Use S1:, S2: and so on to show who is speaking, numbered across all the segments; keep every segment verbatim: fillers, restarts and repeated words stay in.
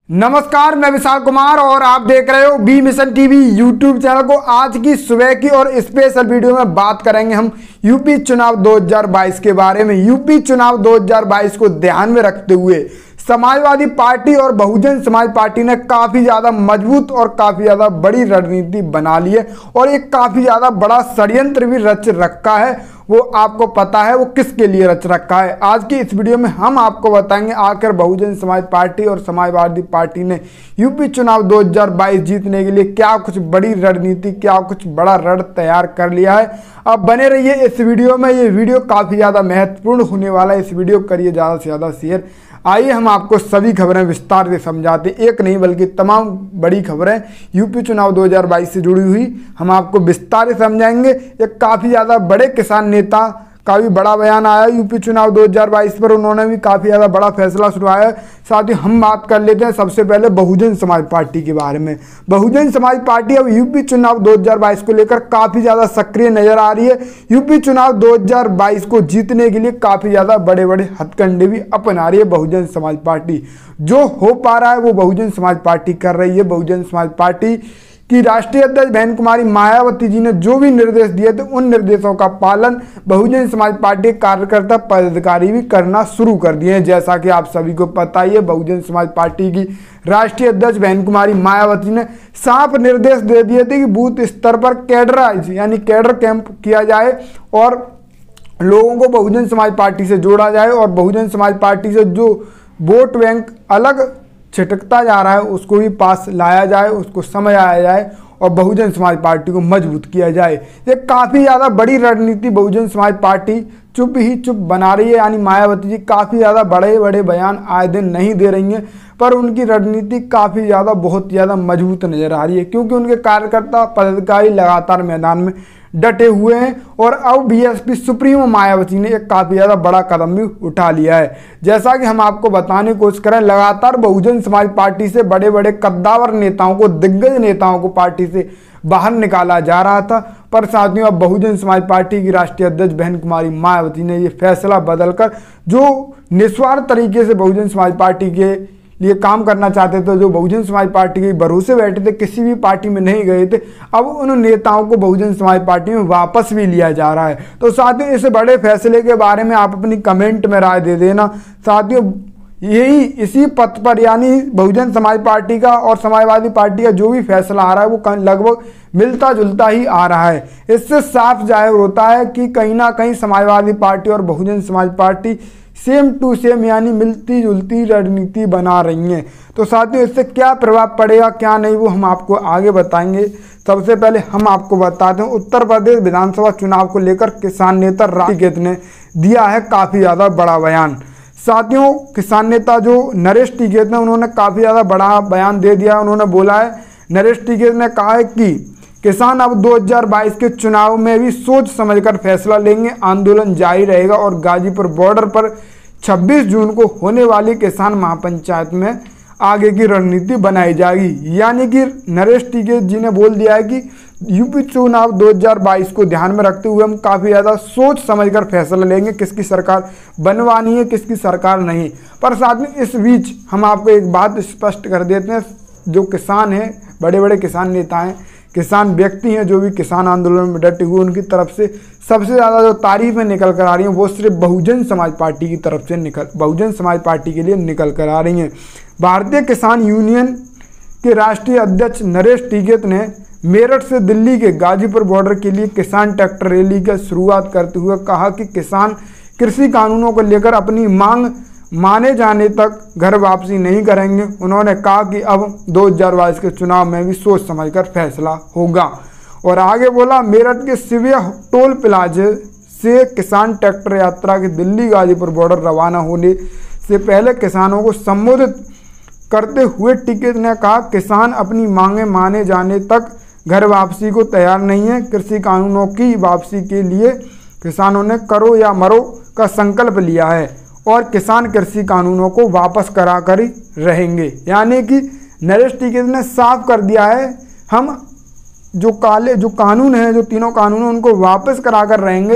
S1: नमस्कार, मैं विशाल कुमार और आप देख रहे हो B mission TV YouTube channel को। आज की सुबह की और स्पेशल वीडियो में बात करेंगे हम यूपी चुनाव दो हज़ार बाईस के बारे में। यूपी चुनाव दो हज़ार बाईस को ध्यान में रखते हुए समाजवादी पार्टी और बहुजन समाज पार्टी ने काफ़ी ज़्यादा मजबूत और काफ़ी ज़्यादा बड़ी रणनीति बना ली है और एक काफ़ी ज़्यादा बड़ा षड्यंत्र भी रच रखा है। वो आपको पता है वो किसके लिए रच रखा है। आज की इस वीडियो में हम आपको बताएंगे आखिर बहुजन समाज पार्टी और समाजवादी पार्टी ने यूपी चुनाव दो हज़ार बाईस जीतने के लिए क्या कुछ बड़ी रणनीति, क्या कुछ बड़ा रण तैयार कर लिया है। अब बने रहिए इस वीडियो में, ये वीडियो काफ़ी ज़्यादा महत्वपूर्ण होने वाला है। इस वीडियो को करिए ज़्यादा से ज़्यादा शेयर। आइए हम आपको सभी खबरें विस्तार से समझाते हैं, एक नहीं बल्कि तमाम बड़ी खबरें यूपी चुनाव दो हज़ार बाईस से जुड़ी हुई हम आपको विस्तार से समझाएंगे। एक काफ़ी ज़्यादा बड़े किसान नेता का भी बड़ा बयान आया यूपी चुनाव दो हज़ार बाईस पर, उन्होंने भी काफ़ी ज़्यादा बड़ा फैसला सुनाया। साथ ही हम बात कर लेते हैं सबसे पहले बहुजन समाज पार्टी के बारे में। बहुजन समाज पार्टी अब यूपी चुनाव दो हज़ार बाईस को लेकर काफ़ी ज़्यादा सक्रिय नजर आ रही है। यूपी चुनाव दो हज़ार बाईस को जीतने के लिए काफ़ी ज़्यादा बड़े बड़े हथकंडे भी अपना रही है बहुजन समाज पार्टी। जो हो पा रहा है वो बहुजन समाज पार्टी कर रही है। बहुजन समाज पार्टी कि राष्ट्रीय अध्यक्ष बहन कुमारी मायावती जी ने जो भी निर्देश दिए थे उन निर्देशों का पालन बहुजन समाज पार्टी के कार्यकर्ता पदाधिकारी भी करना शुरू कर दिए हैं। जैसा कि आप सभी को पता ही है, बहुजन समाज पार्टी की राष्ट्रीय अध्यक्ष बहन कुमारी मायावती ने साफ निर्देश दे दिए थे कि बूथ स्तर पर कैडराइज यानी कैडर कैंप किया जाए और लोगों को बहुजन समाज पार्टी से जोड़ा जाए और बहुजन समाज पार्टी से जो वोट बैंक अलग छिटकता जा रहा है उसको भी पास लाया जाए, उसको समझाया जाए और बहुजन समाज पार्टी को मजबूत किया जाए। ये काफ़ी ज़्यादा बड़ी रणनीति बहुजन समाज पार्टी चुप ही चुप बना रही है। यानी मायावती जी काफ़ी ज़्यादा बड़े बड़े बयान आए दिन नहीं दे रही हैं, पर उनकी रणनीति काफ़ी ज़्यादा बहुत ज़्यादा मजबूत नज़र आ रही है, क्योंकि उनके कार्यकर्ता पदाधिकारी लगातार मैदान में डटे हुए हैं। और अब बीएसपी सुप्रीमो मायावती ने एक काफ़ी ज़्यादा बड़ा कदम भी उठा लिया है। जैसा कि हम आपको बताने की कोशिश करें, लगातार बहुजन समाज पार्टी से बड़े बड़े कद्दावर नेताओं को, दिग्गज नेताओं को पार्टी से बाहर निकाला जा रहा था, पर साथियों अब बहुजन समाज पार्टी की राष्ट्रीय अध्यक्ष बहन कुमारी मायावती ने ये फैसला बदलकर जो निस्वार्थ तरीके से बहुजन समाज पार्टी के लिए काम करना चाहते थे, जो बहुजन समाज पार्टी के भरोसे बैठे थे, किसी भी पार्टी में नहीं गए थे, अब उन नेताओं को बहुजन समाज पार्टी में वापस भी लिया जा रहा है। तो साथियों इस बड़े फैसले के बारे में आप अपनी कमेंट में राय दे देना। साथियों यही इसी पथ पर यानी बहुजन समाज पार्टी का और समाजवादी पार्टी का जो भी फैसला आ रहा है वो लगभग मिलता जुलता ही आ रहा है। इससे साफ जाहिर होता है कि कहीं ना कहीं समाजवादी पार्टी और बहुजन Samaj party same to same यानी मिलती जुलती रणनीति बना रही हैं। तो साथियों इससे क्या प्रभाव पड़ेगा क्या नहीं वो हम आपको आगे बताएंगे। सबसे पहले हम आपको बताते हैं उत्तर प्रदेश विधानसभा चुनाव को लेकर किसान नेता राज टिकैत ने दिया है काफ़ी ज़्यादा बड़ा बयान। साथियों किसान नेता जो नरेश टिकैत ने उन्होंने काफ़ी ज़्यादा बड़ा बयान दे दिया। उन्होंने बोला है, नरेश टिकैत ने कहा है कि किसान अब दो हज़ार बाईस के चुनाव में भी सोच समझकर फैसला लेंगे, आंदोलन जारी रहेगा और गाजीपुर बॉर्डर पर छब्बीस जून को होने वाली किसान महापंचायत में आगे की रणनीति बनाई जाएगी। यानी कि नरेश टिकैत जी ने बोल दिया है कि यूपी चुनाव दो हज़ार बाईस को ध्यान में रखते हुए हम काफ़ी ज़्यादा सोच समझकर फैसला लेंगे, किसकी सरकार बनवानी है किसकी सरकार नहीं। पर साथ में इस बीच हम आपको एक बात स्पष्ट कर देते हैं, जो किसान हैं, बड़े बड़े किसान नेता हैं, किसान व्यक्ति हैं जो भी किसान आंदोलन में डटे हुए, उनकी तरफ से सबसे ज़्यादा जो तारीफें निकल कर आ रही हैं वो सिर्फ बहुजन समाज पार्टी की तरफ से निकल बहुजन समाज पार्टी के लिए निकल कर आ रही हैं। भारतीय किसान यूनियन के राष्ट्रीय अध्यक्ष नरेश टिकैत ने मेरठ से दिल्ली के गाजीपुर बॉर्डर के लिए किसान ट्रैक्टर रैली की शुरुआत करते हुए कहा कि किसान कृषि कानूनों को लेकर अपनी मांग माने जाने तक घर वापसी नहीं करेंगे। उन्होंने कहा कि अब दो हज़ार बाईस के चुनाव में भी सोच समझकर फैसला होगा। और आगे बोला, मेरठ के सिविया टोल प्लाजे से किसान ट्रैक्टर यात्रा के दिल्ली गाजीपुर बॉर्डर रवाना होने से पहले किसानों को संबोधित करते हुए टिकैत ने कहा, किसान अपनी मांगें माने जाने तक घर वापसी को तैयार नहीं है। कृषि कानूनों की वापसी के लिए किसानों ने करो या मरो का संकल्प लिया है और किसान कृषि कानूनों को वापस करा कर ही रहेंगे। यानी कि नरेश टिकैत ने साफ कर दिया है, हम जो काले जो कानून हैं, जो तीनों कानून उनको वापस करा कर रहेंगे।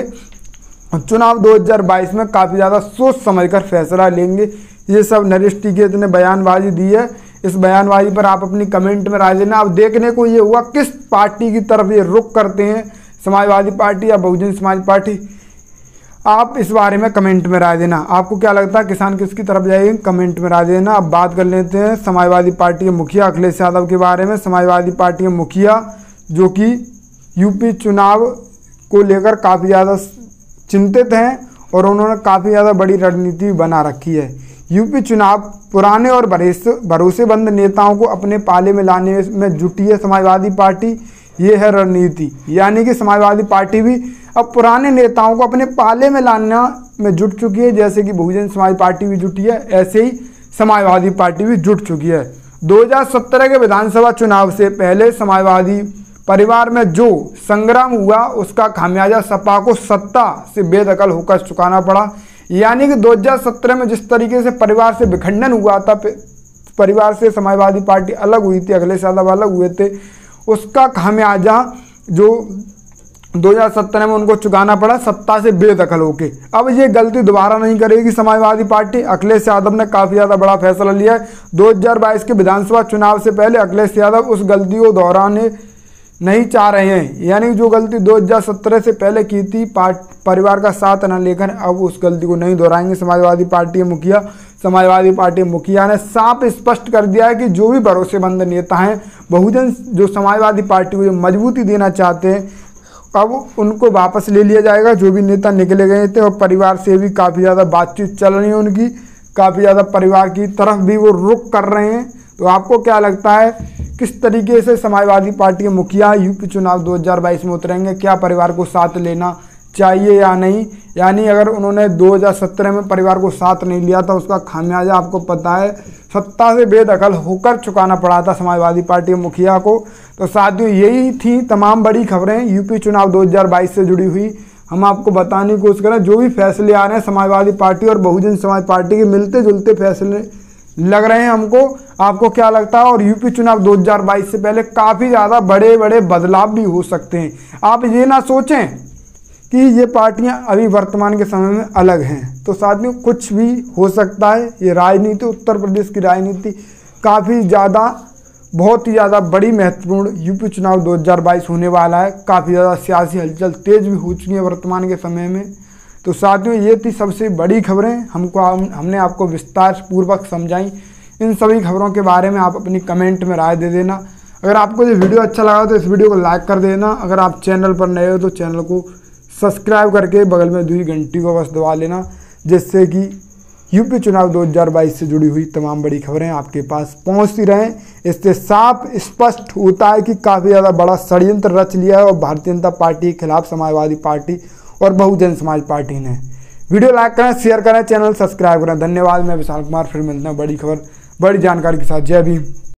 S1: चुनाव दो हज़ार बाईस में काफ़ी ज़्यादा सोच समझकर फैसला लेंगे। ये सब नरेश टिकैत ने बयानबाजी दी है। इस बयानबाजी पर आप अपनी कमेंट में राय देना। अब देखने को ये हुआ किस पार्टी की तरफ ये रुख करते हैं, समाजवादी पार्टी या बहुजन समाज पार्टी। आप इस बारे में कमेंट में राय देना। आपको क्या लगता है किसान किसकी तरफ जाएंगे, कमेंट में राय देना। अब बात कर लेते हैं समाजवादी पार्टी के मुखिया अखिलेश यादव के बारे में। समाजवादी पार्टी के मुखिया जो कि यूपी चुनाव को लेकर काफ़ी ज़्यादा चिंतित हैं और उन्होंने काफ़ी ज़्यादा बड़ी रणनीति बना रखी है। यूपी चुनाव पुराने और भरोसेमंद नेताओं को अपने पाले में लाने में जुटी है समाजवादी पार्टी। ये है रणनीति, यानी कि समाजवादी पार्टी भी अब पुराने नेताओं को अपने पाले में लाना में जुट चुकी है। जैसे कि बहुजन समाज पार्टी भी जुटी है, ऐसे ही समाजवादी पार्टी भी जुट चुकी है। दो हज़ार सत्रह के विधानसभा चुनाव से पहले समाजवादी परिवार में जो संग्राम हुआ उसका खामियाजा सपा को सत्ता से बेदखल होकर चुकाना पड़ा। यानी कि दो हज़ार सत्रह में जिस तरीके से परिवार से विखंडन हुआ था, परिवार से समाजवादी पार्टी अलग हुई थी, अखिलेश यादव अलग हुए थे, उसका खामियाजा जो दो हज़ार सत्रह में उनको चुकाना पड़ा सत्ता से बेदखल होके। अब ये गलती दोबारा नहीं करेगी समाजवादी पार्टी। अखिलेश यादव ने काफ़ी ज़्यादा बड़ा फैसला लिया है। दो हज़ार बाईस के विधानसभा चुनाव से पहले अखिलेश यादव उस गलती को दोहराने नहीं चाह रहे हैं। यानी जो गलती दो हज़ार सत्रह से पहले की थी, परिवार का साथ न लेकर, अब उस गलती को नहीं दोहराएंगे समाजवादी पार्टी के मुखिया। समाजवादी पार्टी के मुखिया ने साफ स्पष्ट कर दिया है कि जो भी भरोसेमंद नेता हैं, बहुजन जो समाजवादी पार्टी को जो मजबूती देना चाहते हैं, अब उनको वापस ले लिया जाएगा। जो भी नेता निकले गए थे, और परिवार से भी काफ़ी ज़्यादा बातचीत चल रही है उनकी, काफ़ी ज़्यादा परिवार की तरफ भी वो रुख कर रहे हैं। तो आपको क्या लगता है किस तरीके से समाजवादी पार्टी के मुखिया यूपी चुनाव दो हज़ार बाईस में उतरेंगे? क्या परिवार को साथ लेना चाहिए या नहीं? यानी अगर उन्होंने दो हज़ार सत्रह में परिवार को साथ नहीं लिया था, उसका खामियाजा आपको पता है सत्ता से बेदखल होकर चुकाना पड़ा था समाजवादी पार्टी के मुखिया को। तो साथियों, यही थी तमाम बड़ी खबरें यूपी चुनाव दो हज़ार बाईस से जुड़ी हुई। हम आपको बताने की कोशिश करें जो भी फैसले आ रहे हैं समाजवादी पार्टी और बहुजन समाज पार्टी के मिलते जुलते फैसले लग रहे हैं हमको। आपको क्या लगता है? और यूपी चुनाव दो हज़ार बाईस से पहले काफ़ी ज़्यादा बड़े बड़े बदलाव भी हो सकते हैं। आप ये ना सोचें कि ये पार्टियां अभी वर्तमान के समय में अलग हैं। तो साथियों, कुछ भी हो सकता है। ये राजनीति, उत्तर प्रदेश की राजनीति काफ़ी ज़्यादा, बहुत ही ज़्यादा बड़ी महत्वपूर्ण यूपी चुनाव दो हज़ार बाईस होने वाला है। काफ़ी ज़्यादा सियासी हलचल तेज भी हो चुकी है वर्तमान के समय में। तो साथियों, ये थी सबसे बड़ी खबरें, हमको हम, हमने आपको विस्तार पूर्वक समझाई। इन सभी खबरों के बारे में आप अपनी कमेंट में राय दे देना। अगर आपको ये वीडियो अच्छा लगा तो इस वीडियो को लाइक कर देना। अगर आप चैनल पर नए हो तो चैनल को सब्सक्राइब करके बगल में दूसरी घंटी को बस दबा लेना, जिससे कि यूपी चुनाव दो हज़ार बाईस से जुड़ी हुई तमाम बड़ी खबरें आपके पास पहुंचती रहें। इससे साफ स्पष्ट होता है कि काफ़ी ज़्यादा बड़ा षड्यंत्र रच लिया है और भारतीय जनता पार्टी के खिलाफ समाजवादी पार्टी और बहुजन समाज पार्टी ने। वीडियो लाइक करें, शेयर करें, चैनल सब्सक्राइब करें। धन्यवाद। मैं विशाल कुमार, फिर मिलता हूँ बड़ी खबर बड़ी जानकारी के साथ। जय भीम।